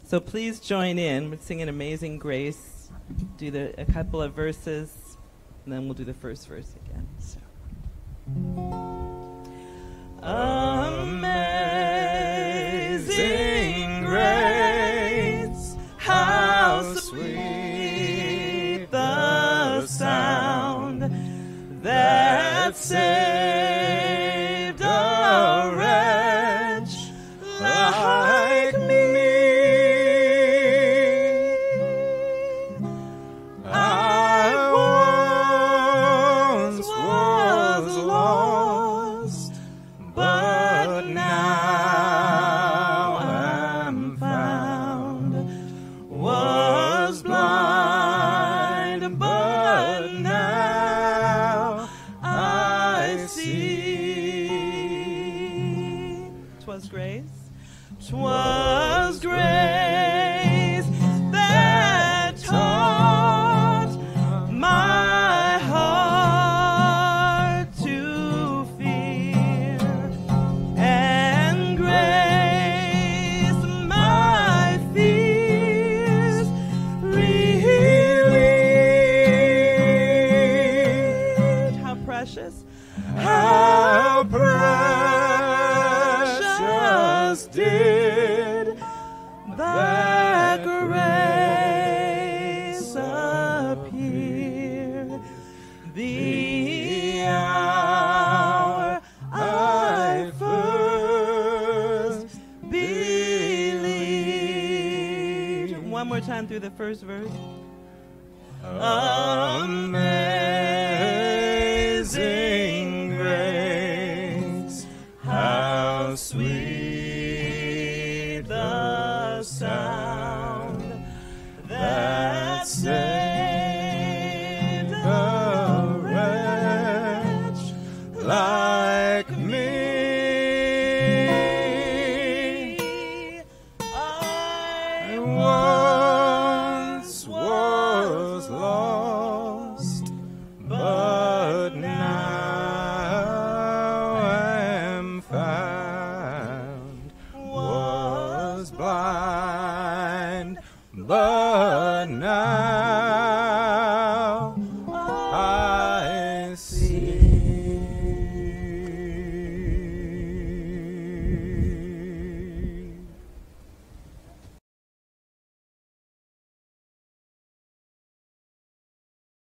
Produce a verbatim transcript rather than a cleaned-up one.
So please join in. We're singing Amazing Grace. Do the a couple of verses, and then we'll do the first verse again. So. Amazing grace, how sweet the sound that saved a wretch like me. I once was lost, but now I'm found. Was blind, but now I see. 'Twas grace, 'twas grace that taught my heart to fear, and grace my fears relieved. How precious, how precious did that grace appear, the hour I first believed. One more time through the first verse. Amen.